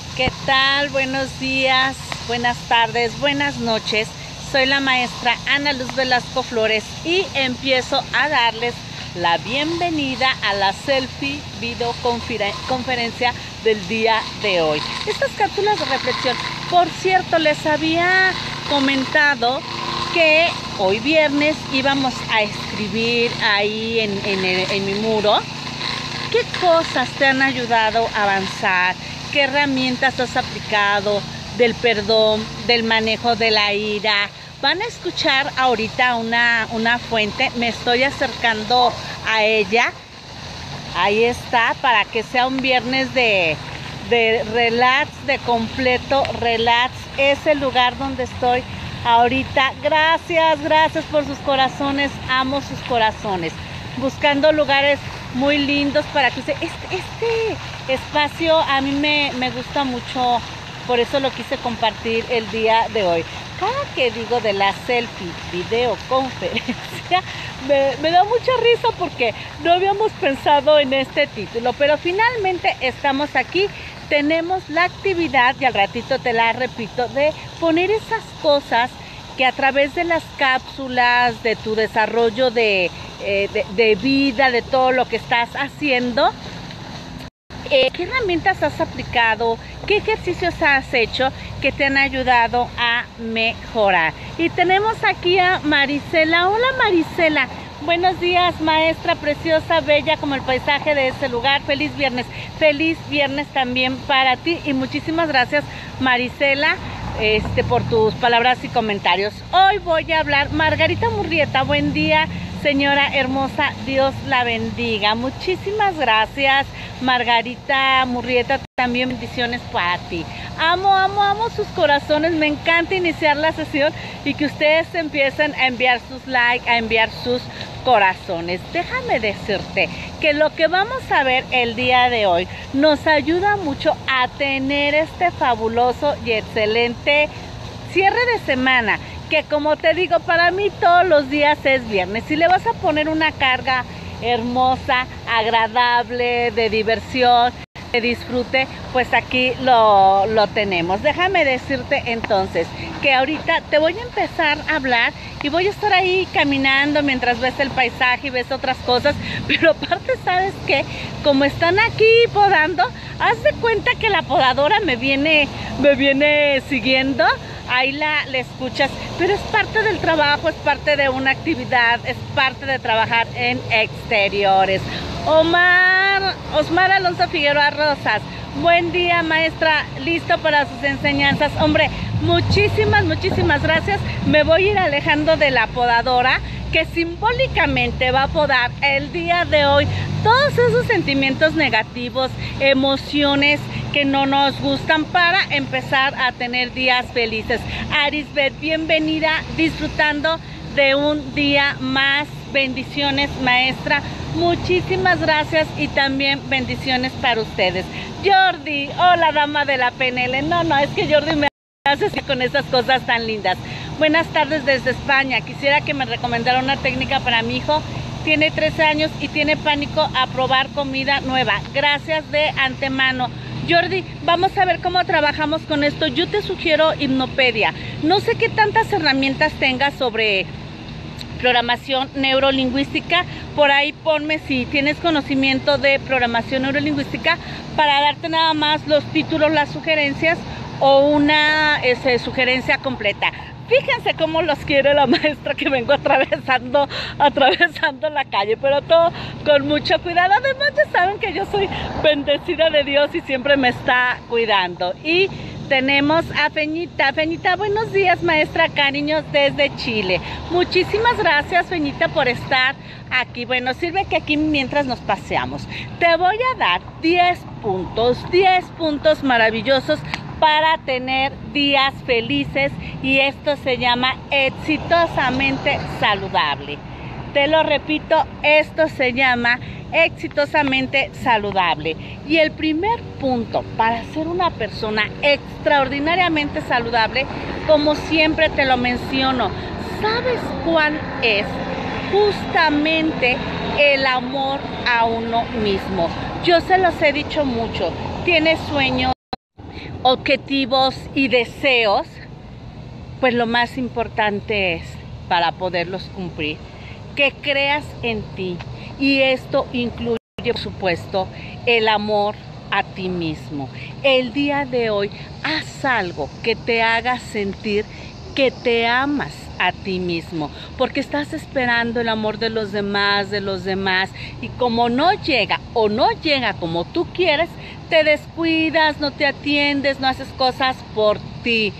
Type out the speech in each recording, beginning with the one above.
¿Qué tal? Buenos días, buenas tardes, buenas noches. Soy la maestra Ana Luz Velasco Flores y empiezo a darles la bienvenida a la selfie videoconferencia del día de hoy. Estas cápsulas de reflexión, por cierto, les había comentado que hoy viernes íbamos a escribir ahí en mi muro qué cosas te han ayudado a avanzar, qué herramientas has aplicado, del perdón, del manejo de la ira. Van a escuchar ahorita una fuente, me estoy acercando a ella. Ahí está, para que sea un viernes de relax, de completo relax. Es el lugar donde estoy ahorita. Gracias por sus corazones, amo sus corazones. Buscando lugares muy lindos para que usted... Este espacio a mí me gusta mucho, por eso lo quise compartir el día de hoy. Cada que digo de la selfie videoconferencia, me da mucha risa porque no habíamos pensado en este título, pero finalmente estamos aquí. Tenemos la actividad, y al ratito te la repito, de poner esas cosas que a través de las cápsulas, de tu desarrollo de vida, de todo lo que estás haciendo, ¿qué herramientas has aplicado? ¿Qué ejercicios has hecho que te han ayudado a mejorar? Y tenemos aquí a Marisela. Hola Marisela, buenos días maestra preciosa, bella como el paisaje de este lugar. Feliz viernes también para ti y muchísimas gracias Marisela por tus palabras y comentarios. Hoy voy a hablar, Margarita Murrieta, buen día señora hermosa, Dios la bendiga. Muchísimas gracias Margarita Murrieta, también bendiciones para ti. Amo sus corazones, me encanta iniciar la sesión y que ustedes empiecen a enviar sus likes, a enviar sus corazones. Déjame decirte que lo que vamos a ver el día de hoy nos ayuda mucho a tener este fabuloso y excelente cierre de semana, que como te digo, para mí todos los días es viernes. Si le vas a poner una carga hermosa, agradable, de diversión, de disfrute, pues aquí lo tenemos. Déjame decirte entonces que ahorita te voy a empezar a hablar y voy a estar ahí caminando mientras ves el paisaje y ves otras cosas, pero aparte, ¿sabes qué? Como están aquí podando, haz de cuenta que la podadora me viene siguiendo. Ahí la escuchas, pero es parte del trabajo, es parte de una actividad, es parte de trabajar en exteriores. Osmar Alonso Figueroa Rosas, buen día maestra, listo para sus enseñanzas. Hombre, muchísimas gracias. Me voy a ir alejando de la podadora que simbólicamente va a podar el día de hoy todos esos sentimientos negativos, emociones que no nos gustan, para empezar a tener días felices. Arisbet, bienvenida, disfrutando de un día más. Bendiciones maestra, muchísimas gracias y también bendiciones para ustedes. Jordi, hola dama de la PNL. No, es que Jordi me hace con esas cosas tan lindas. Buenas tardes desde España. Quisiera que me recomendara una técnica para mi hijo. Tiene 13 años y tiene pánico a probar comida nueva. Gracias de antemano. Jordi, vamos a ver cómo trabajamos con esto. Yo te sugiero Hipnopedia. No sé qué tantas herramientas tengas sobre programación neurolingüística. Por ahí ponme si tienes conocimiento de programación neurolingüística para darte nada más los títulos, las sugerencias o una sugerencia completa. Fíjense cómo los quiere la maestra, que vengo atravesando la calle, pero todo con mucho cuidado. Además ya saben que yo soy bendecida de Dios y siempre me está cuidando. Y tenemos a Feñita. Feñita, buenos días maestra, cariños desde Chile. Muchísimas gracias Feñita por estar aquí. Bueno, sirve que aquí mientras nos paseamos te voy a dar 10 puntos maravillosos para tener días felices, y esto se llama exitosamente saludable. Te lo repito, esto se llama exitosamente saludable. Y el primer punto para ser una persona extraordinariamente saludable, como siempre te lo menciono, ¿sabes cuál es? Justamente el amor a uno mismo. Yo se los he dicho mucho. Tienes sueños, objetivos y deseos, pues lo más importante es, para poderlos cumplir, que creas en ti. Y esto incluye, por supuesto, el amor a ti mismo. El día de hoy, haz algo que te haga sentir que te amas a ti mismo, porque estás esperando el amor de los demás, y como no llega o no llega como tú quieres, te descuidas, no te atiendes, no haces cosas por ti.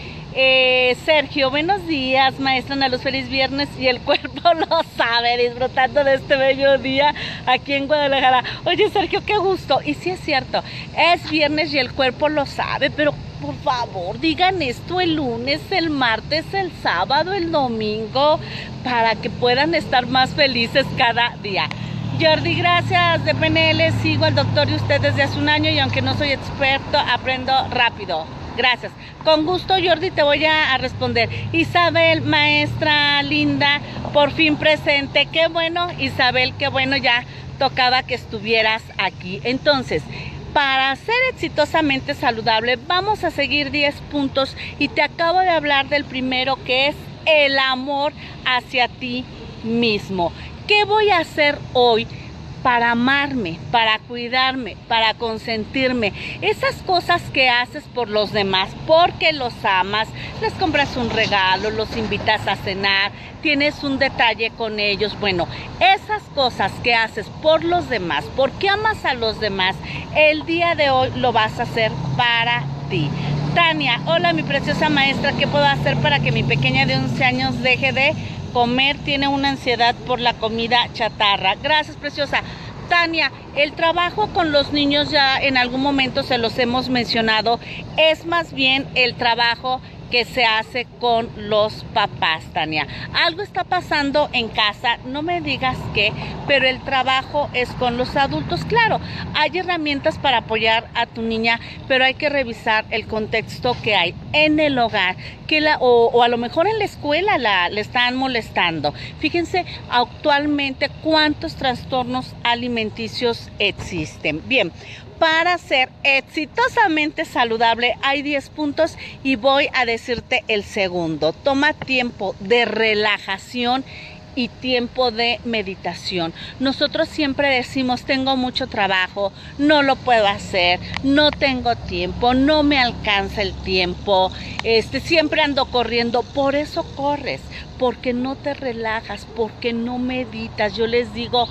Sergio, buenos días, maestra Ana Luz, feliz viernes, y el cuerpo lo sabe, disfrutando de este bello día aquí en Guadalajara. Oye, Sergio, qué gusto, y sí es cierto, es viernes y el cuerpo lo sabe, pero por favor, digan esto el lunes, el martes, el sábado, el domingo, para que puedan estar más felices cada día. Jordi, gracias, de PNL, sigo al doctor y usted desde hace un año, y aunque no soy experto, aprendo rápido. Gracias. Con gusto, Jordi, te voy a responder. Isabel, maestra linda, por fin presente. Qué bueno, Isabel, qué bueno, ya tocaba que estuvieras aquí. Entonces, para ser exitosamente saludable, vamos a seguir 10 puntos y te acabo de hablar del primero, que es el amor hacia ti mismo. ¿Qué voy a hacer hoy para amarme, para cuidarme, para consentirme? Esas cosas que haces por los demás, porque los amas, les compras un regalo, los invitas a cenar, tienes un detalle con ellos. Bueno, esas cosas que haces por los demás, porque amas a los demás, el día de hoy lo vas a hacer para ti. Tania, hola mi preciosa maestra, ¿qué puedo hacer para que mi pequeña de 11 años deje de comer? Tiene una ansiedad por la comida chatarra. Gracias, preciosa. Tania, el trabajo con los niños, ya en algún momento se los hemos mencionado, es más bien el trabajo que se hace con los papás, Tania. Algo está pasando en casa, no me digas qué, pero el trabajo es con los adultos. Claro, hay herramientas para apoyar a tu niña, pero hay que revisar el contexto que hay en el hogar, o a lo mejor en la escuela le están molestando. Fíjense actualmente cuántos trastornos alimenticios existen. Bien, para ser exitosamente saludable hay 10 puntos y voy a decirte el segundo. Toma tiempo de relajación y tiempo de meditación. Nosotros siempre decimos, tengo mucho trabajo, no lo puedo hacer, no tengo tiempo, no me alcanza el tiempo, siempre ando corriendo. Por eso corres, porque no te relajas, porque no meditas. Yo les digo,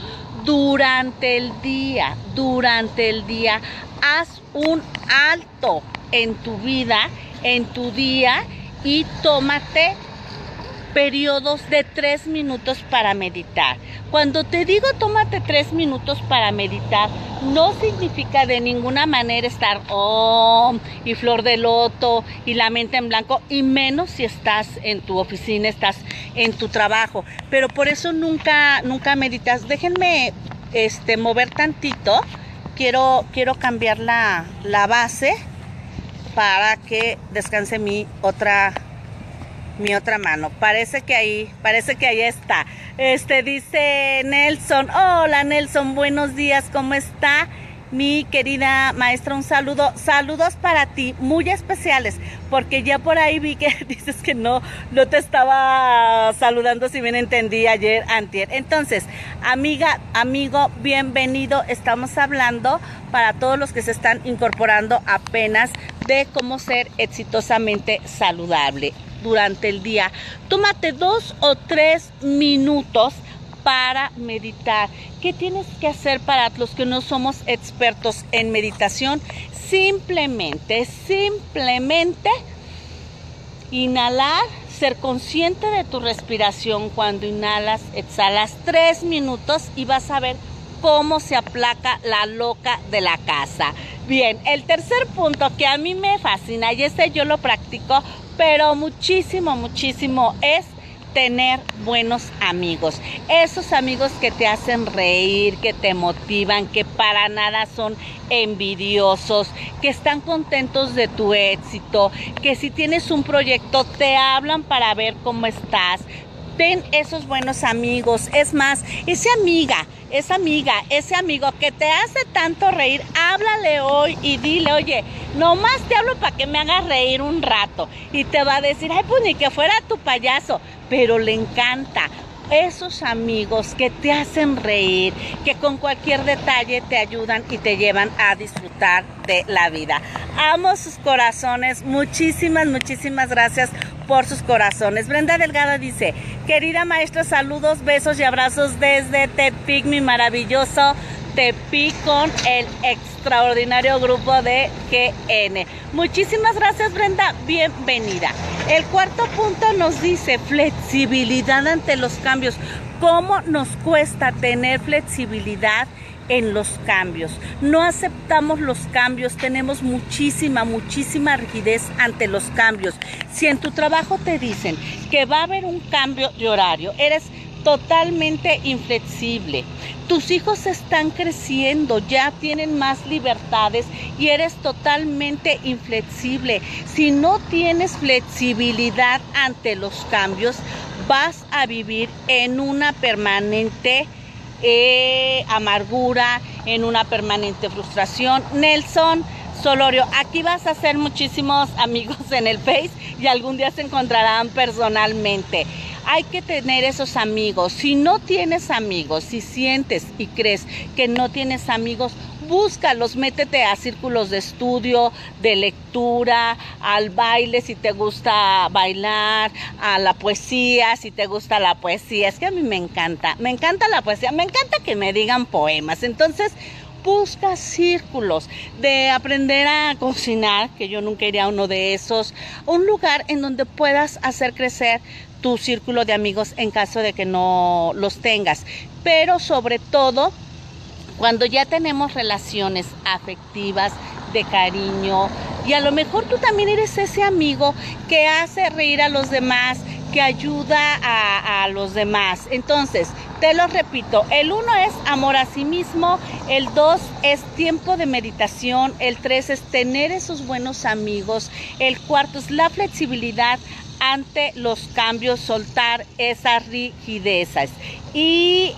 durante el día, haz un alto en tu vida, en tu día, y tómate periodos de 3 minutos para meditar. Cuando te digo tómate 3 minutos para meditar, no significa de ninguna manera estar y flor de loto y la mente en blanco, y menos si estás en tu oficina, estás en tu trabajo. Pero por eso nunca meditas. Déjenme mover tantito. Quiero cambiar la base para que descanse mi otra mano. Parece que ahí está. Dice Nelson. Hola Nelson, buenos días, ¿cómo está mi querida maestra? Un saludos para ti, muy especiales, porque ya por ahí vi que dices que no te estaba saludando, si bien entendí, ayer, antier. Entonces, amiga, amigo, bienvenido. Estamos hablando, para todos los que se están incorporando apenas, de cómo ser exitosamente saludable durante el día. Tómate 2 o 3 minutos para meditar. ¿Qué tienes que hacer para los que no somos expertos en meditación? Simplemente inhalar, ser consciente de tu respiración. Cuando inhalas, exhalas 3 minutos y vas a ver cómo se aplaca la loca de la casa. Bien, el tercer punto que a mí me fascina, y yo lo practico, pero muchísimo, es tener buenos amigos. Esos amigos que te hacen reír, que te motivan, que para nada son envidiosos, que están contentos de tu éxito, que si tienes un proyecto te hablan para ver cómo estás. Ten esos buenos amigos. Es más, esa amiga esa amiga, ese amigo que te hace tanto reír, háblale hoy y dile, oye, nomás te hablo para que me hagas reír un rato. Y te va a decir, ay, pues ni que fuera tu payaso, pero le encanta. Esos amigos que te hacen reír, que con cualquier detalle te ayudan y te llevan a disfrutar de la vida. Amo sus corazones, muchísimas gracias por sus corazones. Brenda Delgado dice, querida maestra, saludos, besos y abrazos desde Tepic, mi maravilloso Tepic, con el extraordinario grupo de GN. Muchísimas gracias, Brenda, bienvenida. El cuarto punto nos dice flexibilidad ante los cambios. ¿Cómo nos cuesta tener flexibilidad en los cambios? No aceptamos los cambios, tenemos muchísima rigidez ante los cambios. Si en tu trabajo te dicen que va a haber un cambio de horario, eres totalmente inflexible. Tus hijos están creciendo, ya tienen más libertades y eres totalmente inflexible. Si no tienes flexibilidad ante los cambios, vas a vivir en una permanente amargura, en una permanente frustración. Nelson Solorio, aquí vas a hacer muchísimos amigos en el Face y algún día se encontrarán personalmente. Hay que tener esos amigos. Si no tienes amigos, si sientes y crees que no tienes amigos, búscalos, métete a círculos de estudio, de lectura, al baile si te gusta bailar, a la poesía si te gusta la poesía. Es que a mí me encanta la poesía, me encanta que me digan poemas. Entonces, busca círculos de aprender a cocinar, que yo nunca iría a uno de esos, un lugar en donde puedas hacer crecer tu círculo de amigos en caso de que no los tengas. Pero sobre todo, cuando ya tenemos relaciones afectivas, de cariño, y a lo mejor tú también eres ese amigo que hace reír a los demás, que ayuda a los demás. Entonces, te lo repito, el 1 es amor a sí mismo, el 2 es tiempo de meditación, el 3 es tener esos buenos amigos, el 4 es la flexibilidad ante los cambios, soltar esas rigidezas. Y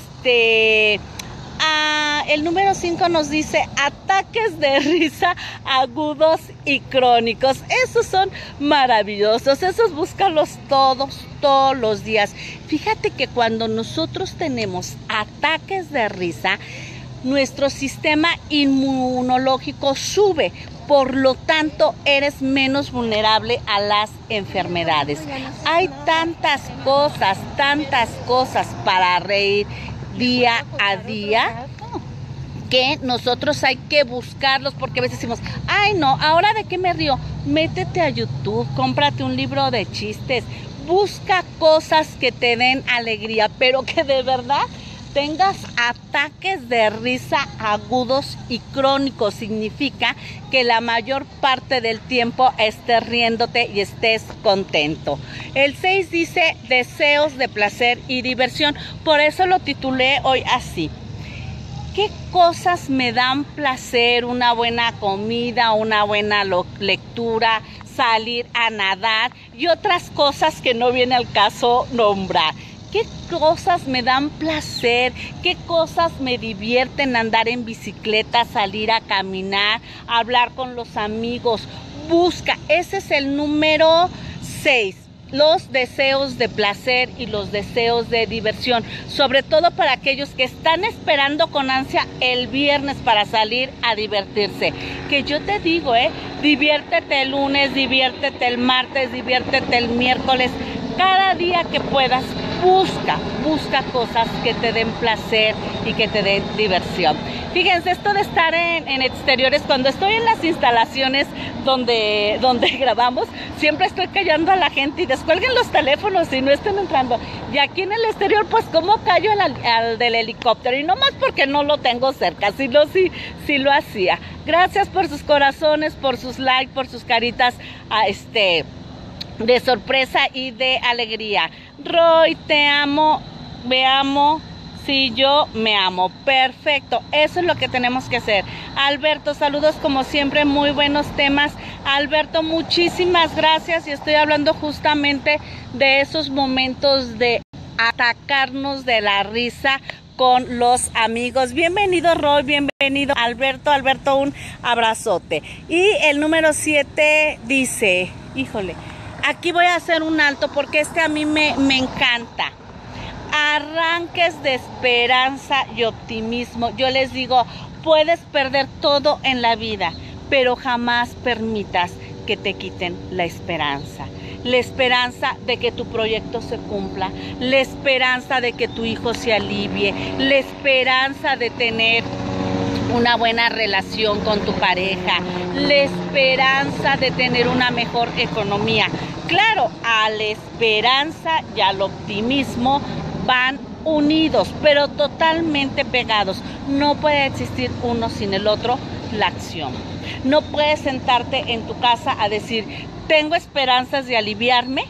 el número 5 nos dice ataques de risa agudos y crónicos. Esos son maravillosos, esos búscalos todos los días. Fíjate que cuando nosotros tenemos ataques de risa, nuestro sistema inmunológico sube, por lo tanto eres menos vulnerable a las enfermedades. Hay tantas cosas para reír día a día que nosotros hay que buscarlos, porque a veces decimos, ay no, ¿ahora de qué me río? Métete a YouTube, cómprate un libro de chistes, busca cosas que te den alegría, pero que de verdad tengas ataques de risa agudos y crónicos. Significa que la mayor parte del tiempo estés riéndote y estés contento. El 6 dice deseos de placer y diversión. Por eso lo titulé hoy así. ¿Qué cosas me dan placer? Una buena comida, una buena lectura, salir a nadar y otras cosas que no viene al caso nombrar. ¿Qué cosas me dan placer? ¿Qué cosas me divierten? Andar en bicicleta, salir a caminar, hablar con los amigos. Busca, ese es el número 6. Los deseos de placer y los deseos de diversión. Sobre todo para aquellos que están esperando con ansia el viernes para salir a divertirse. Que yo te digo, diviértete el lunes, diviértete el martes, diviértete el miércoles. Cada día que puedas, busca cosas que te den placer y que te den diversión. Fíjense, esto de estar en exteriores, cuando estoy en las instalaciones donde grabamos, siempre estoy callando a la gente y descuelguen los teléfonos y no estén entrando. Y aquí en el exterior, pues, ¿cómo callo al del helicóptero? Y no más porque no lo tengo cerca, sí lo hacía. Gracias por sus corazones, por sus likes, por sus caritas, de sorpresa y de alegría. Roy, te amo, me amo, sí, yo me amo. Perfecto, eso es lo que tenemos que hacer. Alberto, saludos como siempre, muy buenos temas. Alberto, muchísimas gracias, y estoy hablando justamente de esos momentos de atacarnos de la risa con los amigos. Bienvenido Roy, bienvenido Alberto. Alberto, un abrazote. Y el número 7 dice, híjole, aquí voy a hacer un alto porque a mí me encanta. Arranques de esperanza y optimismo. Yo les digo, puedes perder todo en la vida, pero jamás permitas que te quiten la esperanza. La esperanza de que tu proyecto se cumpla, la esperanza de que tu hijo se alivie, la esperanza de tener una buena relación con tu pareja, la esperanza de tener una mejor economía. Claro, a la esperanza y al optimismo van unidos, pero totalmente pegados. No puede existir uno sin el otro, la acción. No puedes sentarte en tu casa a decir, tengo esperanzas de aliviarme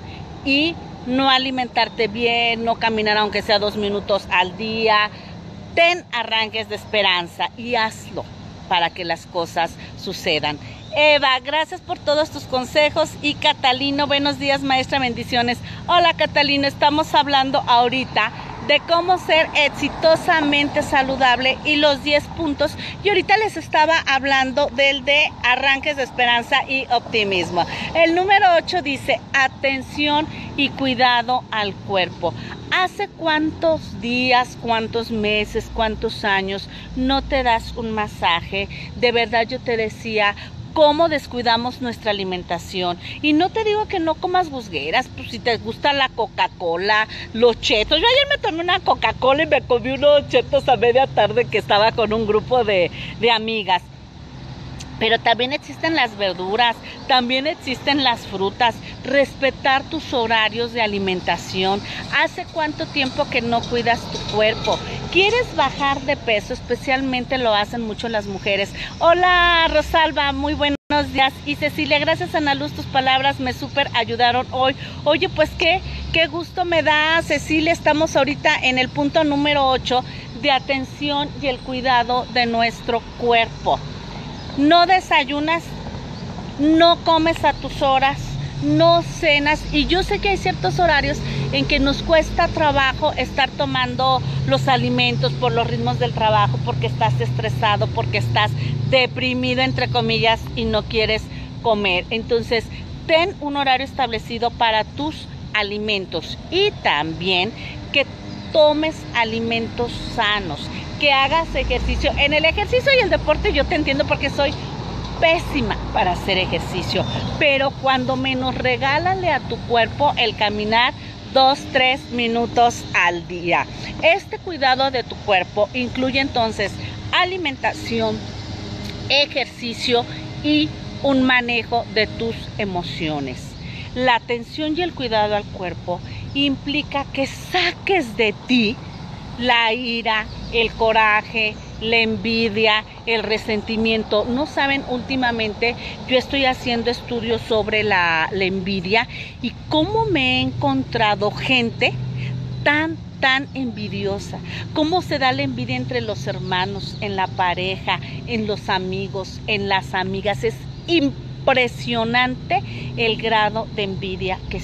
y no alimentarte bien, no caminar aunque sea 2 minutos al día. Ten arranques de esperanza y hazlo para que las cosas sucedan. Eva, gracias por todos tus consejos. Y Catalino, buenos días maestra, bendiciones. Hola Catalino, estamos hablando ahorita de cómo ser exitosamente saludable y los 10 puntos. Y ahorita les estaba hablando del de arranques de esperanza y optimismo. El número 8 dice, atención y cuidado al cuerpo. ¿Hace cuántos días, cuántos meses, cuántos años no te das un masaje? De verdad yo te decía, cómo descuidamos nuestra alimentación. Y no te digo que no comas busgueras, pues si te gusta la Coca-Cola, los chetos. Yo ayer me tomé una Coca-Cola y me comí unos chetos a media tarde que estaba con un grupo de amigas. Pero también existen las verduras, también existen las frutas. Respetar tus horarios de alimentación. ¿Hace cuánto tiempo que no cuidas tu cuerpo? ¿Quieres bajar de peso? Especialmente lo hacen mucho las mujeres. Hola Rosalba, muy buenos días. Y Cecilia, gracias Ana Luz, tus palabras me súper ayudaron hoy. Oye, pues qué gusto me da, Cecilia. Estamos ahorita en el punto número 8 de atención y el cuidado de nuestro cuerpo. No desayunas, no comes a tus horas, no cenas. Y yo sé que hay ciertos horarios en que nos cuesta trabajo estar tomando los alimentos por los ritmos del trabajo, porque estás estresado, porque estás deprimido, entre comillas, y no quieres comer. Entonces, ten un horario establecido para tus alimentos y también que tomes alimentos sanos, que hagas ejercicio. En el ejercicio y el deporte yo te entiendo porque soy pésima para hacer ejercicio, pero cuando menos regálale a tu cuerpo el caminar 2-3 minutos al día. Este cuidado de tu cuerpo incluye entonces alimentación, ejercicio y un manejo de tus emociones. La atención y el cuidado al cuerpo implica que saques de ti la ira, el coraje, la envidia, el resentimiento. No saben, últimamente yo estoy haciendo estudios sobre la envidia y cómo me he encontrado gente tan envidiosa. Cómo se da la envidia entre los hermanos, en la pareja, en los amigos, en las amigas. Es impresionante el grado de envidia que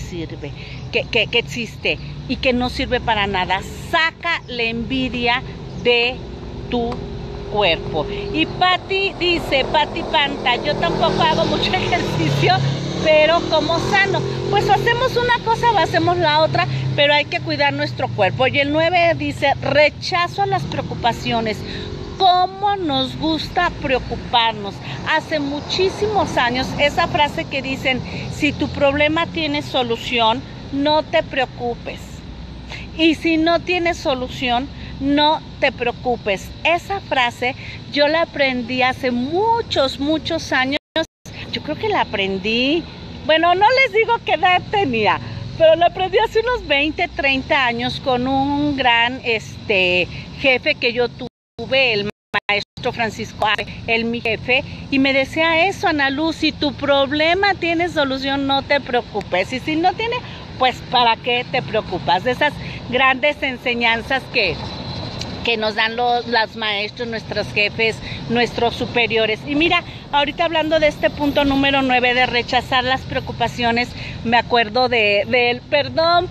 existe y que no sirve para nada. Saca la envidia de tu cuerpo. Y Patti dice, Patti Panta, yo tampoco hago mucho ejercicio, pero como sano. Pues hacemos una cosa o hacemos la otra, pero hay que cuidar nuestro cuerpo. Y el 9 dice, rechazo a las preocupaciones. ¿Cómo nos gusta preocuparnos? Hace muchísimos años, esa frase que dicen, si tu problema tiene solución, no te preocupes. Y si no tiene solución, no te preocupes. Esa frase yo la aprendí hace muchos años. Yo creo que la aprendí, bueno, no les digo qué edad tenía, pero la aprendí hace unos 20, 30 años con un gran jefe que yo tuve, el maestro Francisco, él mi jefe, y me decía eso, Ana Luz, si tu problema tiene solución, no te preocupes. Y si no tiene, pues ¿para qué te preocupas? De esas grandes enseñanzas que que nos dan los maestros, nuestros jefes, nuestros superiores. Y mira, ahorita hablando de este punto número 9 de rechazar las preocupaciones, me acuerdo de él. Perdón,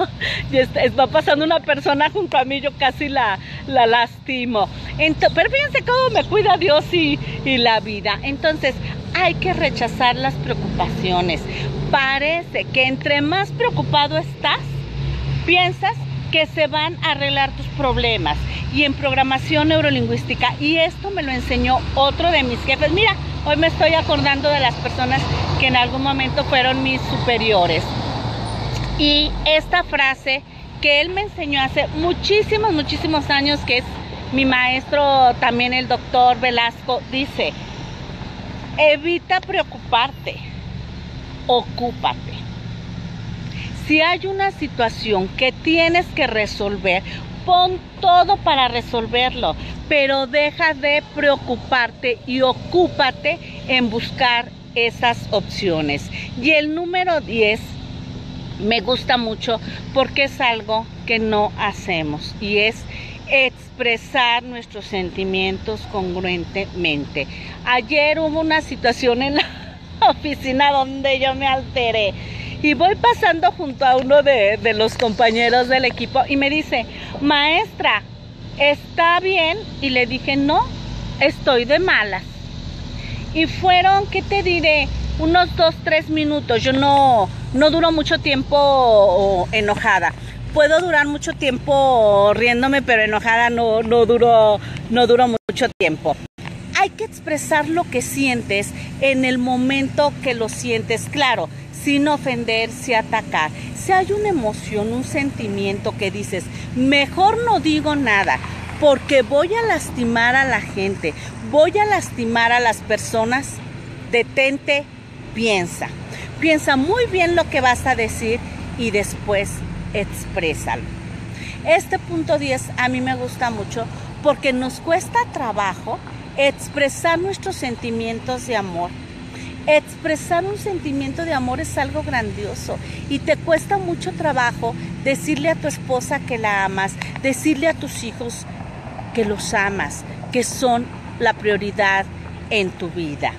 va pasando una persona junto a mí, yo casi la lastimo. Pero fíjense cómo me cuida Dios y la vida. Entonces, hay que rechazar las preocupaciones. Parece que entre más preocupado estás, piensas que se van a arreglar tus problemas. Y en programación neurolingüística, y esto me lo enseñó otro de mis jefes. Mira, hoy me estoy acordando de las personas que en algún momento fueron mis superiores. Y esta frase que él me enseñó hace muchísimos años, que es mi maestro también, el doctor Velasco, dice: evita preocuparte, ocúpate. Si hay una situación que tienes que resolver, pon todo para resolverlo, pero deja de preocuparte y ocúpate en buscar esas opciones. Y el número 10 me gusta mucho porque es algo que no hacemos, y es expresar nuestros sentimientos congruentemente. Ayer hubo una situación en la oficina donde yo me alteré. Y voy pasando junto a uno de los compañeros del equipo y me dice: maestra, ¿está bien? Y le dije: no, estoy de malas. Y fueron, ¿qué te diré? Unos 2-3 minutos. Yo no duro mucho tiempo enojada. Puedo durar mucho tiempo riéndome, pero enojada no duro mucho tiempo. Hay que expresar lo que sientes en el momento que lo sientes, claro, sin ofender, sin atacar. Si hay una emoción, un sentimiento que dices: mejor no digo nada, porque voy a lastimar a la gente, voy a lastimar a las personas, detente, piensa muy bien lo que vas a decir y después exprésalo. Este punto 10 a mí me gusta mucho porque nos cuesta trabajo expresar nuestros sentimientos de amor. Expresar un sentimiento de amor es algo grandioso y te cuesta mucho trabajo decirle a tu esposa que la amas, decirle a tus hijos que los amas, que son la prioridad en tu vida.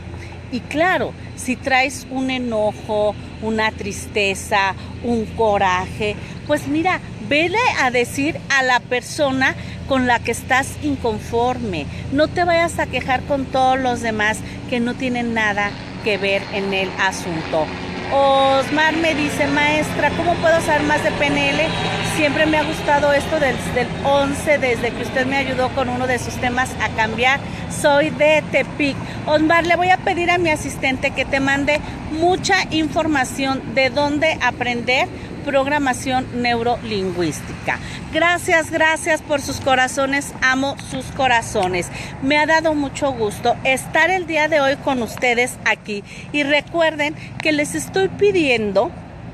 Y claro, si traes un enojo, una tristeza, un coraje, pues mira, vele a decir a la persona con la que estás inconforme. No te vayas a quejar con todos los demás que no tienen nada que ver en el asunto. Osmar me dice: maestra, ¿cómo puedo saber más de PNL? Siempre me ha gustado esto del 11, desde que usted me ayudó con uno de sus temas a cambiar. Soy de Tepic. Osmar, le voy a pedir a mi asistente que te mande mucha información de dónde aprender programación neurolingüística. Gracias por sus corazones, amo sus corazones. Me ha dado mucho gusto estar el día de hoy con ustedes aquí. Y recuerden que les estoy pidiendo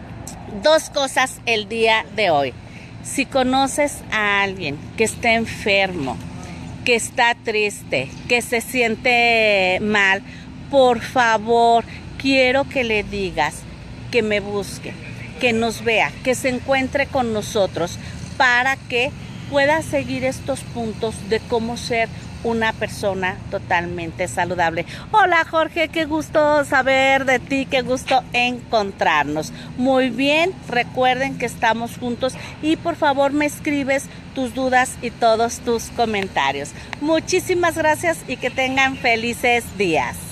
2 cosas el día de hoy. Si conoces a alguien que esté enfermo, que está triste, que se siente mal, por favor, quiero que le digas que me busque, que nos vea, que se encuentre con nosotros para que pueda seguir estos puntos de cómo ser una persona totalmente saludable. Hola Jorge, qué gusto saber de ti, qué gusto encontrarnos. Muy bien, recuerden que estamos juntos y por favor me escribes tus dudas y todos tus comentarios. Muchísimas gracias y que tengan felices días.